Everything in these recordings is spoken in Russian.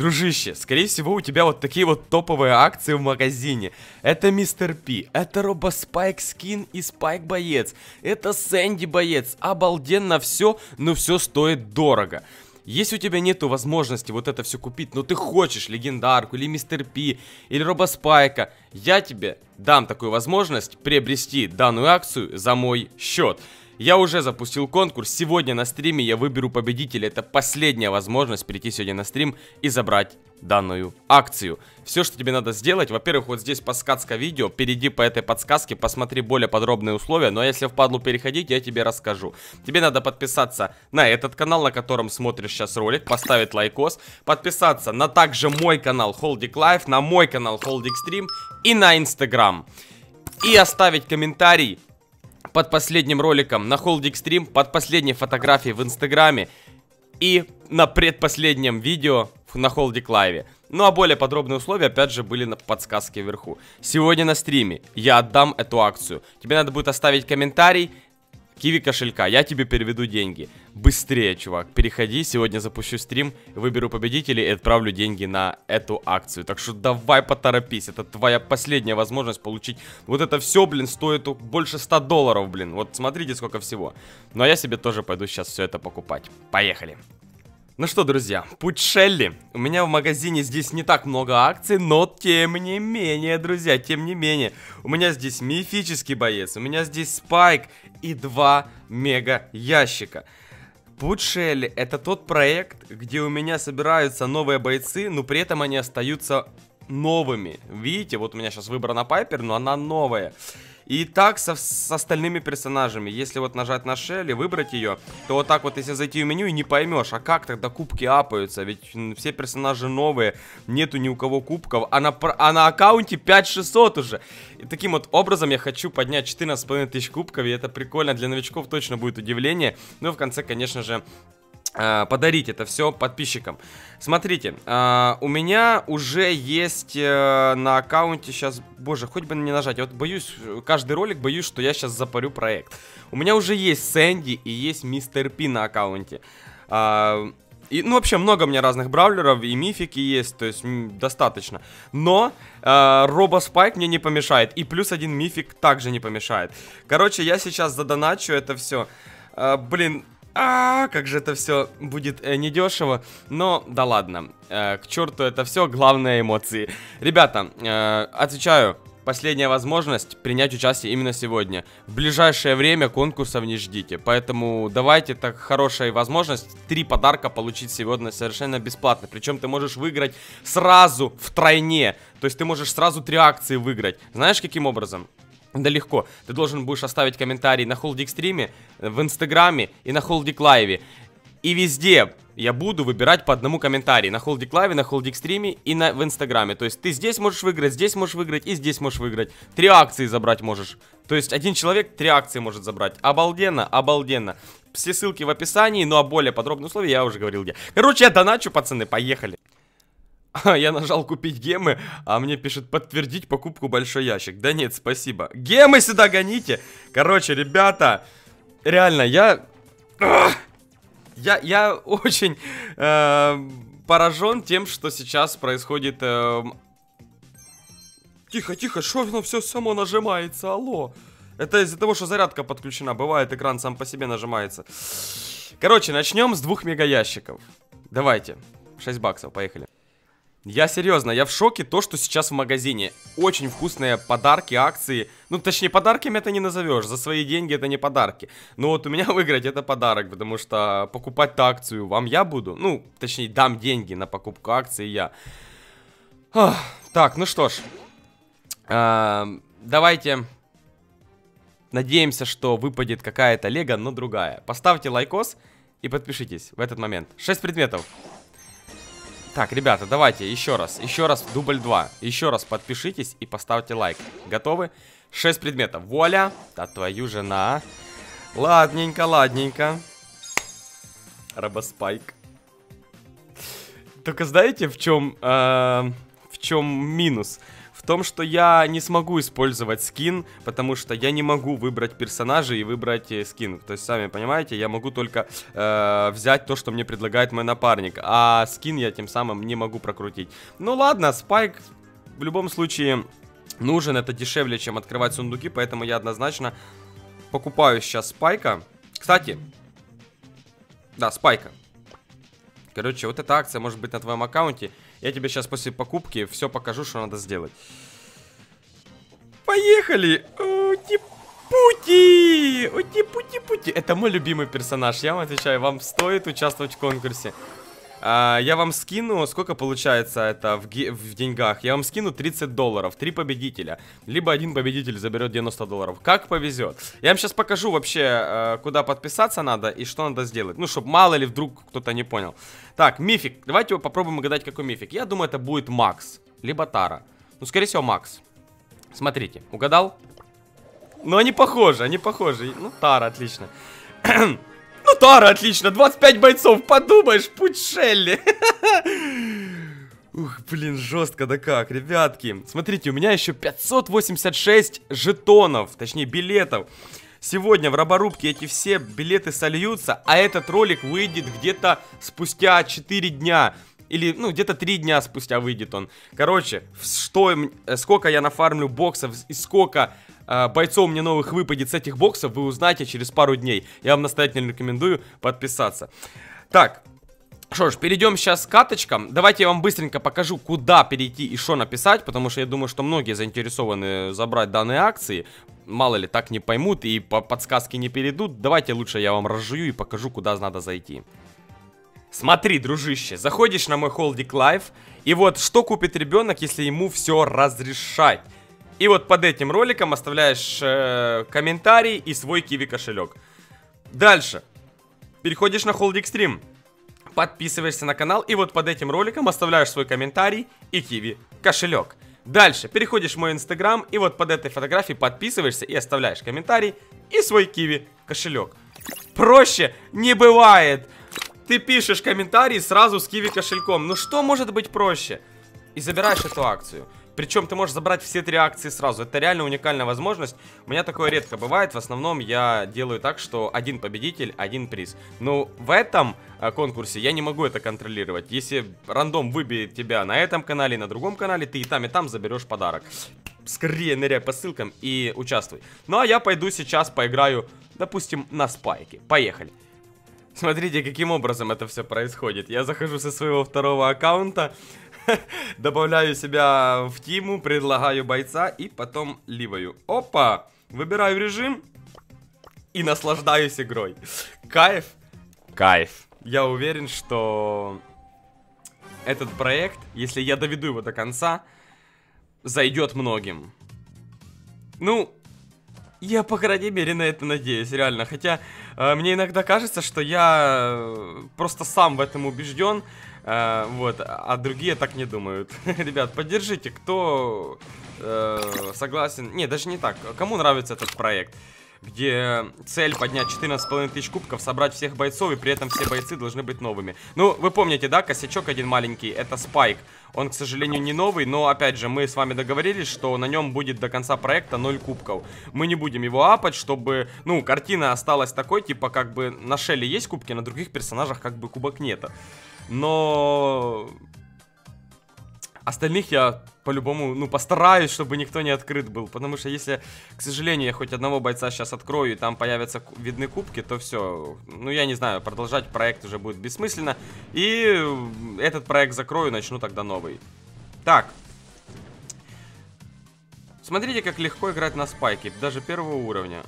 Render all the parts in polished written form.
Дружище, скорее всего, у тебя вот такие вот топовые акции в магазине. Это Мистер Пи, это Робоспайк скин и Спайк боец, это Сэнди боец. Обалденно все, но все стоит дорого. Если у тебя нету возможности вот это все купить, но ты хочешь легендарку или Мистер Пи или Робоспайка, я тебе дам такую возможность приобрести данную акцию за мой счет. Я уже запустил конкурс, сегодня на стриме я выберу победителя, это последняя возможность прийти сегодня на стрим и забрать данную акцию. Все, что тебе надо сделать, во-первых, вот здесь подсказка видео, перейди по этой подсказке, посмотри более подробные условия, но если впадлу переходить, я тебе расскажу. Тебе надо подписаться на этот канал, на котором смотришь сейчас ролик, поставить лайкос, подписаться на также мой канал Холдик Лайф, на мой канал Холдик Стрим и на Инстаграм. И оставить комментарий под последним роликом на Холдик Стрим, под последней фотографией в Инстаграме и на предпоследнем видео на Холдик Лайве. Ну а более подробные условия опять же были на подсказке вверху. Сегодня на стриме я отдам эту акцию. Тебе надо будет оставить комментарий, Киви кошелька, я тебе переведу деньги. Быстрее, чувак, переходи, сегодня запущу стрим, выберу победителей и отправлю деньги на эту акцию. Так что давай поторопись, это твоя последняя возможность получить вот это все, блин, стоит больше 100 долларов, блин. Вот смотрите, сколько всего. Ну а я себе тоже пойду сейчас все это покупать. Поехали. Ну что, друзья, путь Шелли. У меня в магазине здесь не так много акций, но тем не менее, друзья, тем не менее. У меня здесь мифический боец, у меня здесь Спайк и 2 мега ящика. Путь Шелли — это тот проект, где у меня собираются новые бойцы, но при этом они остаются новыми. Видите, вот у меня сейчас выбрана Пайпер, но она новая. И так с остальными персонажами. Если вот нажать на Шелли, выбрать ее, то вот так вот, если зайти в меню и не поймешь, а как тогда кубки апаются? Ведь все персонажи новые, нету ни у кого кубков, а на аккаунте 5600 уже. И таким вот образом я хочу поднять 14 500 кубков, и это прикольно. Для новичков точно будет удивление. Ну и в конце, конечно же, подарить это все подписчикам. Смотрите, у меня уже есть на аккаунте сейчас, боже, хоть бы не нажать. Я вот боюсь, каждый ролик боюсь, что я сейчас запарю проект. У меня уже есть Сэнди и есть Мистер Пи на аккаунте. И, ну, вообще, много у меня разных бравлеров, и мифики есть, то есть достаточно. Но Робоспайк мне не помешает, и плюс один мифик также не помешает. Короче, я сейчас задоначу это все. Блин... как же это все будет недешево. Но да ладно, к черту это все, главное эмоции. Ребята, отвечаю, последняя возможность принять участие именно сегодня. В ближайшее время конкурсов не ждите. Поэтому давайте, так хорошая возможность 3 подарка получить сегодня совершенно бесплатно. Причем ты можешь выиграть сразу втройне. То есть ты можешь сразу 3 акции выиграть. Знаешь, каким образом? Да легко. Ты должен будешь оставить комментарий на Холдик Стриме, в Инстаграме и на Холдик Лайве. И везде я буду выбирать по одному комментарию. На Холдик Лайве, на Холдик Стриме и в Инстаграме. То есть ты здесь можешь выиграть и здесь можешь выиграть. 3 акции забрать можешь. То есть один человек 3 акции может забрать. Обалденно, обалденно. Все ссылки в описании, ну а более подробные условия я уже говорил где. Короче, я доначу, пацаны, поехали. Я нажал купить гемы, а мне пишет подтвердить покупку большой ящик. Да нет, спасибо. Гемы сюда гоните. Короче, ребята, реально, я очень поражен тем, что сейчас происходит. Тихо, тихо, что оно все само нажимается, алло. Это из-за того, что зарядка подключена. Бывает, экран сам по себе нажимается. Короче, начнем с 2 мега ящиков. Давайте, 6 баксов, поехали. Я серьезно, я в шоке то, что сейчас в магазине. Очень вкусные подарки, акции. Ну, точнее, подарками это не назовешь. За свои деньги это не подарки. Но вот у меня выиграть это подарок, потому что покупать-то акцию вам я буду. Ну, точнее, дам деньги на покупку акции я. Так, ну что ж. Давайте надеемся, что выпадет какая-то лего, но другая. Поставьте лайкос и подпишитесь в этот момент. 6 предметов. Так, ребята, давайте еще раз, дубль 2. Еще раз подпишитесь и поставьте лайк. Готовы? 6 предметов. Вуаля! Да твою жена. Ладненько, ладненько. Робоспайк. Только знаете, в чем минус? В в том, что я не смогу использовать скин, потому что я не могу выбрать персонажа и выбрать скин. То есть, сами понимаете, я могу только взять то, что мне предлагает мой напарник, а скин я тем самым не могу прокрутить. Ну ладно, Спайк в любом случае нужен, это дешевле, чем открывать сундуки, поэтому я однозначно покупаю сейчас Спайка. Кстати, да, Спайка. Короче, вот эта акция может быть на твоем аккаунте. Я тебе сейчас после покупки все покажу, что надо сделать. Поехали! Ути-пути! Ути-пути-пути! Это мой любимый персонаж, я вам отвечаю, вам стоит участвовать в конкурсе. Я вам скину, сколько получается это в деньгах? Я вам скину $30, 3 победителя. Либо один победитель заберет $90. Как повезет. Я вам сейчас покажу вообще, куда подписаться надо и что надо сделать. Ну, чтобы мало ли вдруг кто-то не понял. Так, мифик. Давайте попробуем угадать, какой мифик. Я думаю, это будет Макс, либо Тара. Ну, скорее всего, Макс. Смотрите, угадал? Ну, они похожи, они похожи. Ну, Тара, отлично. Ну, Тара, отлично, 25 бойцов, подумаешь, путь Шелли. Ух, блин, жестко, да как, ребятки. Смотрите, у меня еще 586 жетонов, точнее, билетов. Сегодня в роборубке эти все билеты сольются, а этот ролик выйдет где-то спустя 4 дня. Или, ну, где-то 3 дня спустя выйдет он. Короче, сколько я нафармлю боксов и сколько бойцов мне новых выпадет с этих боксов, вы узнаете через пару дней. Я вам настоятельно рекомендую подписаться. Так, что ж, перейдем сейчас к каточкам. Давайте я вам быстренько покажу, куда перейти и что написать, потому что я думаю, что многие заинтересованы забрать данные акции. Мало ли, так не поймут и по подсказке не перейдут. Давайте лучше я вам разжую и покажу, куда надо зайти. Смотри, дружище, заходишь на мой холдик лайв, и вот что купит ребенок, если ему все разрешать. И вот под этим роликом оставляешь комментарий и свой Kiwi кошелек. Дальше. Переходишь на холдик стрим, подписываешься на канал, и вот под этим роликом оставляешь свой комментарий и Kiwi кошелек. Дальше. Переходишь в мой инстаграм, и вот под этой фотографией подписываешься и оставляешь комментарий и свой Kiwi кошелек. Проще не бывает. Ты пишешь комментарий сразу с Kiwi кошельком. Ну что может быть проще? И забираешь эту акцию. Причем ты можешь забрать все 3 акции сразу. Это реально уникальная возможность. У меня такое редко бывает. В основном я делаю так, что один победитель, один приз. Но в этом конкурсе я не могу это контролировать. Если рандом выберет тебя на этом канале и на другом канале, ты и там заберешь подарок. Скорее ныряй по ссылкам и участвуй. Ну а я пойду сейчас поиграю, допустим, на Спайке. Поехали. Смотрите, каким образом это все происходит. Я захожу со своего второго аккаунта, добавляю себя в тиму, предлагаю бойца и потом ливаю. Опа! Выбираю режим и наслаждаюсь игрой. Кайф. Кайф. Я уверен, что этот проект, если я доведу его до конца, зайдет многим. Ну, я, по крайней мере, на это надеюсь, реально. Хотя мне иногда кажется, что я просто сам в этом убежден, вот, а другие так не думают. Ребят, поддержите, кто согласен. Не, даже не так. Кому нравится этот проект, где цель поднять 14,5 тысяч кубков, собрать всех бойцов, и при этом все бойцы должны быть новыми. Ну, вы помните, да, косячок один маленький, это Спайк. Он, к сожалению, не новый, но, опять же, мы с вами договорились, что на нем будет до конца проекта 0 кубков. Мы не будем его апать, чтобы, ну, картина осталась такой, типа, как бы на Шелли есть кубки, на других персонажах как бы кубок нет. Но остальных я по-любому, ну, постараюсь, чтобы никто не открыт был. Потому что если, к сожалению, я хоть одного бойца сейчас открою, и там появятся видны кубки, то все. Ну, я не знаю, продолжать проект уже будет бессмысленно. И этот проект закрою, начну тогда новый. Так. Смотрите, как легко играть на Спайке, даже первого уровня.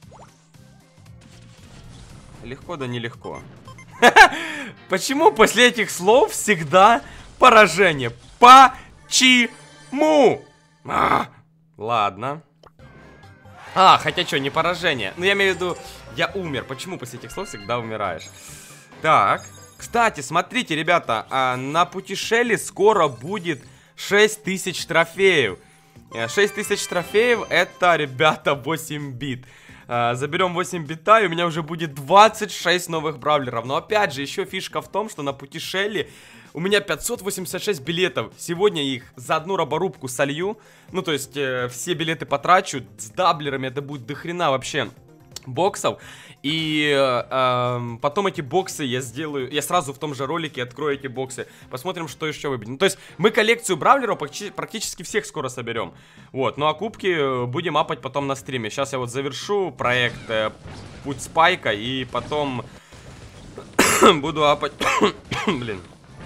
Легко, да нелегко. Почему после этих слов всегда поражение? Почему? Ладно. Хотя что, не поражение. Ну, я имею в виду, я умер. Почему после этих слов всегда умираешь? Так. Кстати, смотрите, ребята, на пути Шелли скоро будет 6000 трофеев. 6000 трофеев, это, ребята, 8 бит. Заберем 8 бита, и у меня уже будет 26 новых бравлеров. Но опять же, еще фишка в том, что на пути Шелли У меня 586 билетов. Сегодня их за одну роборубку солью. Ну, то есть, все билеты потрачу. С даблерами это будет дохрена вообще боксов. И потом эти боксы я сделаю. Я сразу в том же ролике открою эти боксы. Посмотрим, что еще выберем. Ну, то есть, мы коллекцию бравлеров практически всех скоро соберем. Вот, ну а кубки будем апать потом на стриме. Сейчас я вот завершу проект Путь Спайка. И потом буду апать. Блин.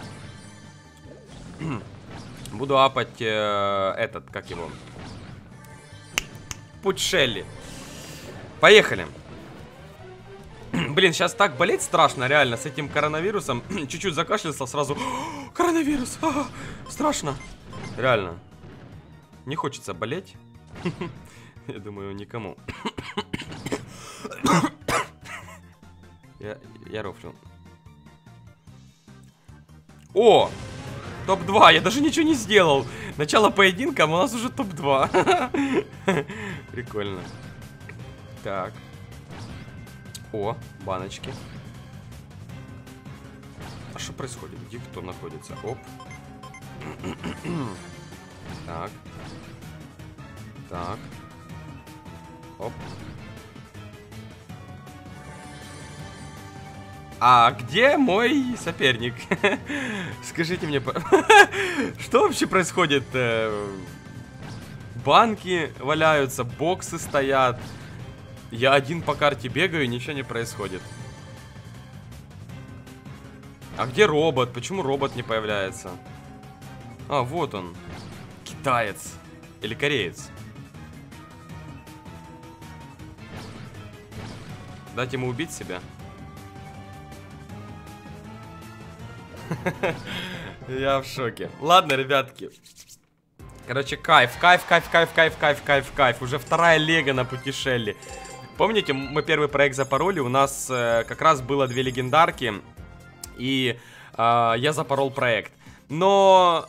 Буду апать этот, как его? Путь Шелли. Поехали. Блин, сейчас так болеть страшно, реально, с этим коронавирусом. Чуть-чуть закашлялся, сразу коронавирус, страшно. Реально. Не хочется болеть. Я думаю, никому. Я рофлю. О! Топ-2, я даже ничего не сделал. Начало поединка, а у нас уже топ-2. Прикольно. Так. О, баночки. А что происходит? Где кто находится? Оп. Так. Так. Оп. А где мой соперник? Скажите мне, что вообще происходит? Банки валяются, боксы стоят. Я один по карте бегаю, и ничего не происходит. А где робот? Почему робот не появляется? А, вот он. Китаец. Или кореец. Дать ему убить себя? Я в шоке. Ладно, ребятки. Короче, кайф. Уже вторая лего на пути Шелли. Помните, мы первый проект запороли. У нас как раз было 2 легендарки. И я запорол проект. Но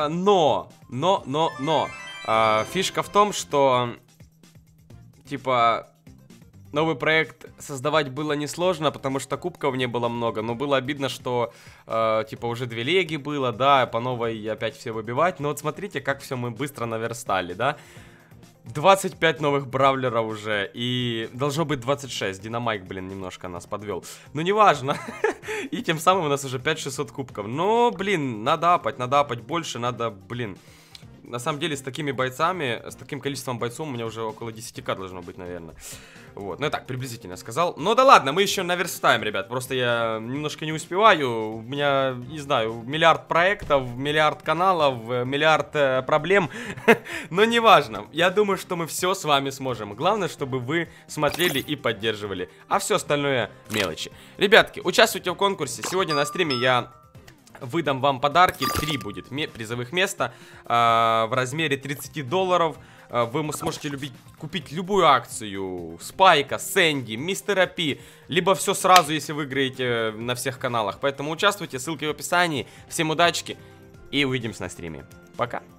фишка в том, что типа новый проект создавать было несложно, потому что кубков не было много. Но было обидно, что типа уже 2 леги было, да, по новой опять все выбивать. Но вот смотрите, как все мы быстро наверстали, да. 25 новых бравлеров уже. И должно быть 26. Динамайк, блин, немножко нас подвел. Но неважно. И тем самым у нас уже 5600 кубков. Но, блин, надо апать больше. Надо, блин. На самом деле, с такими бойцами, с таким количеством бойцов у меня уже около 10к должно быть, наверное. Вот, ну я так приблизительно сказал. Ну да ладно, мы еще наверстаем, ребят. Просто я немножко не успеваю. У меня, не знаю, миллиард проектов, миллиард каналов, миллиард проблем. Но неважно. Я думаю, что мы все с вами сможем. Главное, чтобы вы смотрели и поддерживали. А все остальное мелочи. Ребятки, участвуйте в конкурсе. Сегодня на стриме я выдам вам подарки. 3 будет призовых места в размере $30. Вы сможете купить любую акцию Спайка, Сэнди, Мистера Пи, либо все сразу, если выиграете на всех каналах. Поэтому участвуйте, ссылки в описании. Всем удачи и увидимся на стриме. Пока!